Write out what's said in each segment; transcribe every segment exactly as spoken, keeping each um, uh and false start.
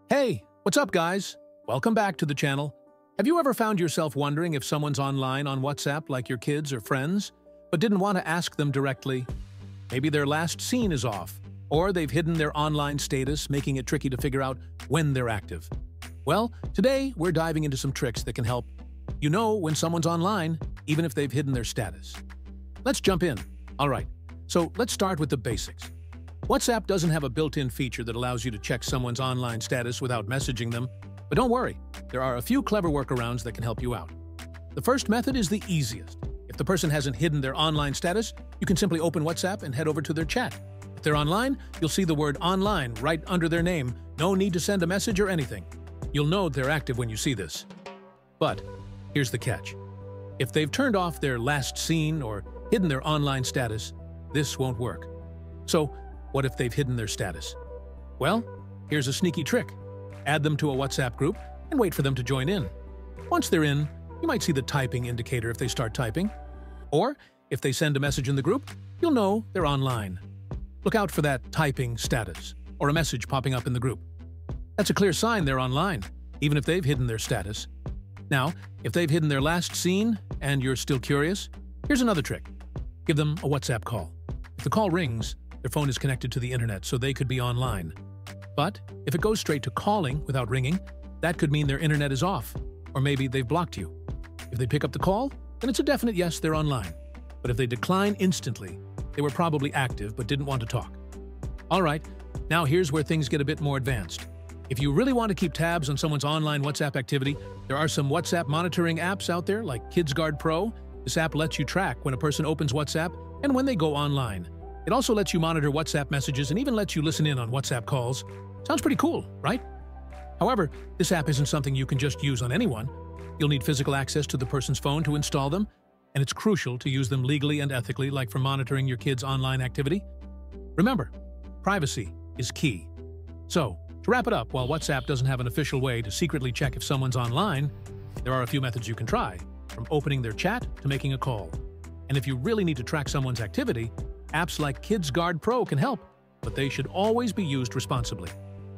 Hey, what's up, guys? Welcome back to the channel. Have you ever found yourself wondering if someone's online on WhatsApp like your kids or friends, but didn't want to ask them directly? Maybe their last scene is off, or they've hidden their online status, making it tricky to figure out when they're active. Well, today we're diving into some tricks that can help you know when someone's online, even if they've hidden their status. Let's jump in. All right, so let's start with the basics. WhatsApp doesn't have a built-in feature that allows you to check someone's online status without messaging them, but don't worry, there are a few clever workarounds that can help you out. The first method is the easiest. If the person hasn't hidden their online status, you can simply open WhatsApp and head over to their chat. If they're online, you'll see the word online right under their name. No need to send a message or anything. You'll know they're active when you see this. But here's the catch. If they've turned off their last seen or hidden their online status, this won't work. So, what if they've hidden their status? Well, here's a sneaky trick. Add them to a WhatsApp group and wait for them to join in. Once they're in, you might see the typing indicator if they start typing. Or, if they send a message in the group, you'll know they're online. Look out for that typing status, or a message popping up in the group. That's a clear sign they're online, even if they've hidden their status. Now, if they've hidden their last scene and you're still curious, here's another trick. Give them a WhatsApp call. If the call rings, their phone is connected to the internet, so they could be online. But if it goes straight to calling without ringing, that could mean their internet is off, or maybe they've blocked you. If they pick up the call, then it's a definite yes, they're online. But if they decline instantly, they were probably active but didn't want to talk. All right, now here's where things get a bit more advanced. If you really want to keep tabs on someone's online WhatsApp activity, there are some WhatsApp monitoring apps out there like KidsGuard Pro. This app lets you track when a person opens WhatsApp and when they go online. It also lets you monitor WhatsApp messages and even lets you listen in on WhatsApp calls. Sounds pretty cool, right? However, this app isn't something you can just use on anyone. You'll need physical access to the person's phone to install them, and it's crucial to use them legally and ethically, like for monitoring your kids' online activity. Remember, privacy is key. So, to wrap it up, while WhatsApp doesn't have an official way to secretly check if someone's online, there are a few methods you can try, from opening their chat to making a call. And if you really need to track someone's activity, apps like KidsGuard Pro can help, but they should always be used responsibly.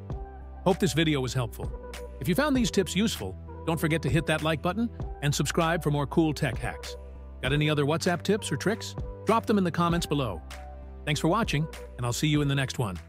Hope this video was helpful. If you found these tips useful, don't forget to hit that like button and subscribe for more cool tech hacks. Got any other WhatsApp tips or tricks? Drop them in the comments below. Thanks for watching, and I'll see you in the next one.